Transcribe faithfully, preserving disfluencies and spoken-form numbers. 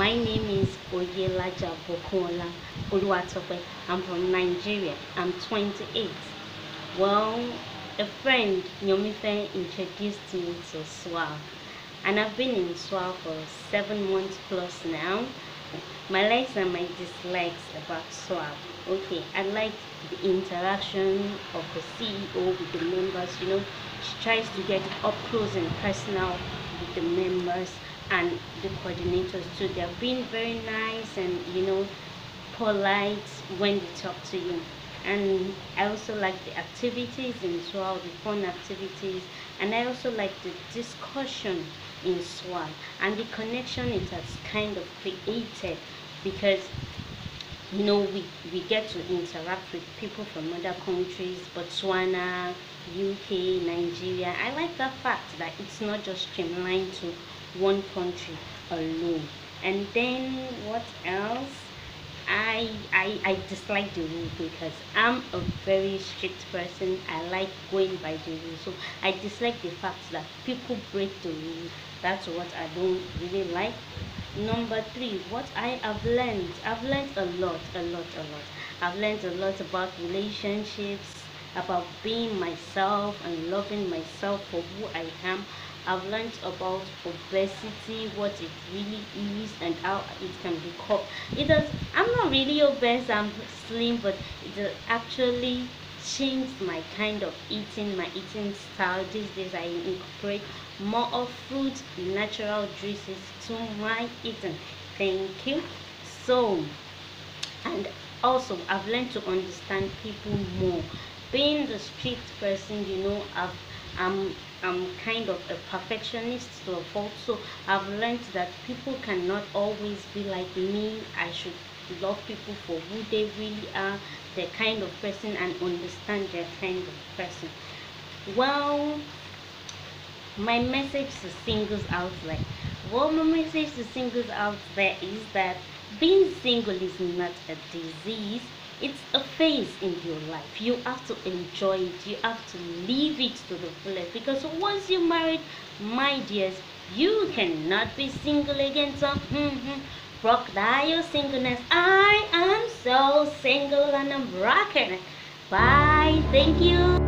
My name is Oyelaja Bokola Oluwatope. I'm from Nigeria. I'm twenty-eight. Well, a friend, Nyomife, introduced me to Swag, and I've been in Swag for seven months plus now. My likes and my dislikes about Swag. Okay, I like the interaction of the C E O with the members. You know, she tries to get up close and personal with the members and the coordinators too. They're being very nice and, you know, polite when they talk to you. And I also like the activities in SWAL, the fun activities, and I also like the discussion in SWAL and the connection it has kind of created, because you know we we get to interact with people from other countries, Botswana, U K, Nigeria. I like the fact that it's not just streamlined to one country alone. And then what else? I, I I dislike the rule because I'm a very strict person. I like going by the rules. So I dislike the fact that people break the rules. That's what I don't really like. Number three, what I have learned. I've learned a lot, a lot, a lot. I've learned a lot about relationships, about being myself and loving myself for who I am. I've learned about obesity, what it really is, and how it can be caught. It does. I'm not really obese. I'm slim, but it has actually changed my kind of eating, my eating style. These days, I incorporate more of fruits, natural juices to my eating. Thank you. So, and also I've learned to understand people more. Being the strict person, you know, I've I'm I'm kind of a perfectionist to a fault. So I've learned that people cannot always be like me. I should love people for who they really are, their kind of person, and understand their kind of person. Well, my message to singles out there. Well, my message to singles out there is that being single is not a disease. It's a phase in your life. You have to enjoy it. You have to live it to the fullest. Because once you're married, my dears, you cannot be single again. So, mm-hmm, rock that your singleness. I am so single and I'm rocking it. Bye. Thank you.